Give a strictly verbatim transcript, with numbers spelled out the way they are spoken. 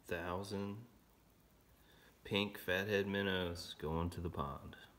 thousand pink fathead minnows going to the pond.